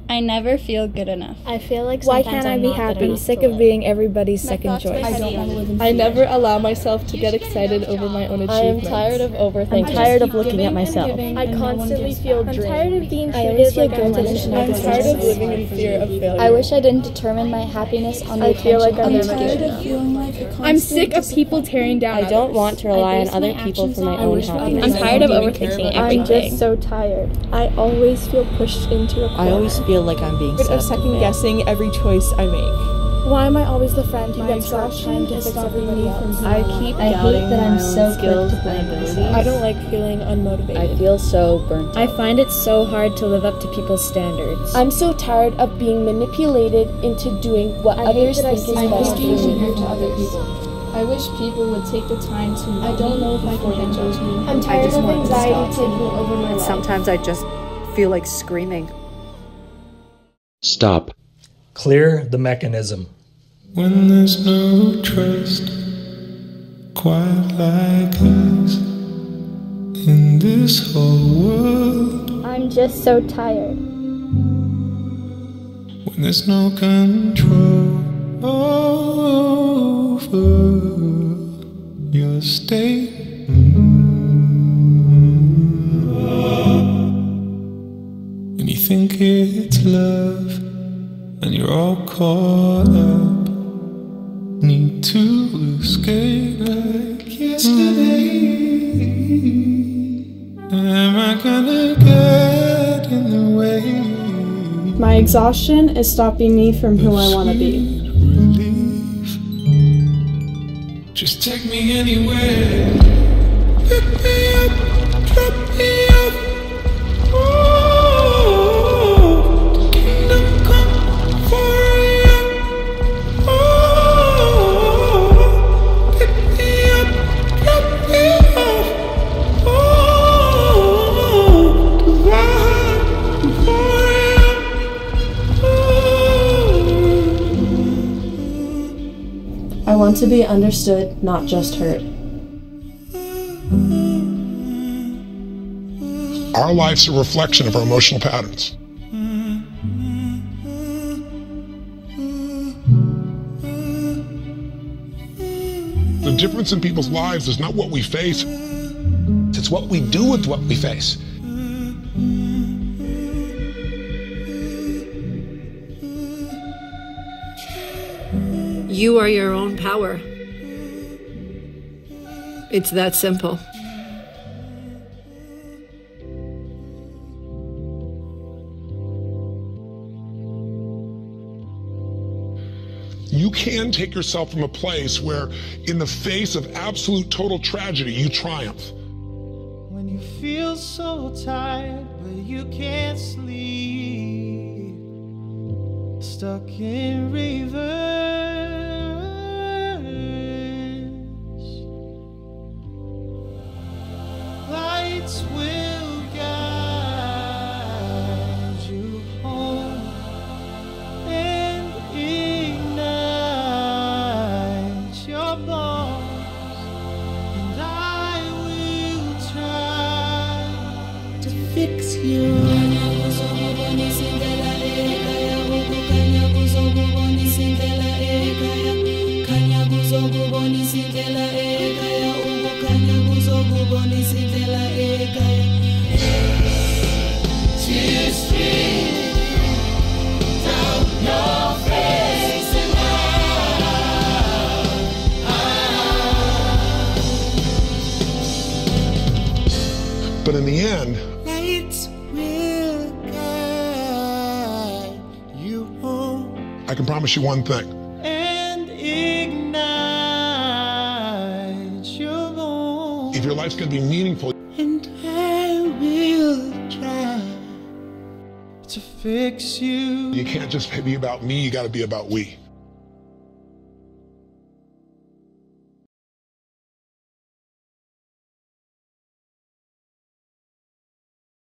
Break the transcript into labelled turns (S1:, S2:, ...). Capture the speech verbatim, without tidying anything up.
S1: I never feel good enough.
S2: I feel like
S3: Why
S2: sometimes
S3: can't I
S2: I'm
S3: be
S2: not
S3: happy?
S2: good
S3: I'm sick of being everybody's second choice.
S4: I don't want to live in
S5: I never allow myself to get excited over my own achievements.
S4: I am tired of overthinking.
S3: I'm tired of looking at myself.
S2: I constantly feel drained.
S3: I'm tired of being
S1: I always
S3: treated
S1: feel
S3: like I'm
S1: guilty.
S3: less than
S5: I'm
S3: everyone
S5: tired of
S3: else.
S5: living in fear of failure.
S1: I wish I didn't determine my happiness on the
S3: I feel like
S1: attention
S3: I'm
S1: others
S3: never
S1: give
S3: good
S1: me.
S4: feeling like a constant
S6: I'm sick of people tearing down
S5: I
S6: others.
S5: don't want to rely on other
S4: my
S5: people for my
S4: actions
S5: own
S4: on
S5: happiness.
S1: I'm tired of overthinking
S3: I'm
S1: everything.
S3: just so tired. I always feel pushed into a corner.
S7: I always feel like I'm being
S6: Tired of
S7: set up to
S6: second
S7: fail.
S6: guessing every choice I make.
S3: Why am I always the friend who
S4: My
S3: gets stuck
S4: exhaustion
S3: trying to
S4: is
S3: fix
S4: stopping
S3: everybody
S4: me
S3: else?
S4: from
S7: I keep
S1: I hate
S7: doubting
S1: that
S7: my
S1: I'm
S7: own
S1: so quick
S7: skills
S1: to
S7: and
S1: blame
S7: abilities.
S1: myself.
S5: I don't like feeling unmotivated.
S7: I feel so burnt
S6: I
S7: out.
S6: find it so hard to live up to people's standards.
S3: I'm so tired of being manipulated into doing what
S2: I hate
S3: others
S2: that I
S3: think
S2: see
S3: is
S4: I
S3: best
S4: hate
S3: for
S4: being
S3: me.
S4: compared to other people. I wish people would take the time to
S2: I don't know if I
S4: before
S2: can
S4: they judge me.
S3: I'm tired
S4: just
S3: of
S4: want to
S3: anxiety
S4: stop.
S3: taking over my life.
S7: Sometimes I just feel like screaming.
S8: Stop.
S9: Clear the mechanism.
S10: When there's no trust quite like us in this whole world,
S3: I'm just so tired.
S10: when there's no control over your state, and you think it's love and you're all caught up, need to escape like yesterday. Am I gonna get in the way?
S4: My exhaustion is stopping me from who I want to be.
S10: Relief. Just take me anywhere. Pick me up, drop me off. Oh, the kingdom come for you. Oh, pick me up, drop me off. Oh, the vibe for you.
S4: I want to be understood, not just heard.
S11: Our life's a reflection of our emotional patterns. The difference in people's lives is not what we face, it's what we do with what we face.
S12: You are your own power. It's that simple.
S11: You can take yourself from a place where, in the face of absolute total tragedy, you triumph.
S10: When you feel so tired, but you can't sleep, stuck in reverse. Lights will guide you home and ignite your bones, and I will try to fix you. Tears stream down your face and
S11: But in the end,
S10: lights will guide you home
S11: I can promise you one thing.
S10: and ignite your bones.
S11: If your life's going to be meaningful,
S10: And I will try to fix you.
S11: you can't just be about me, you got to be about we.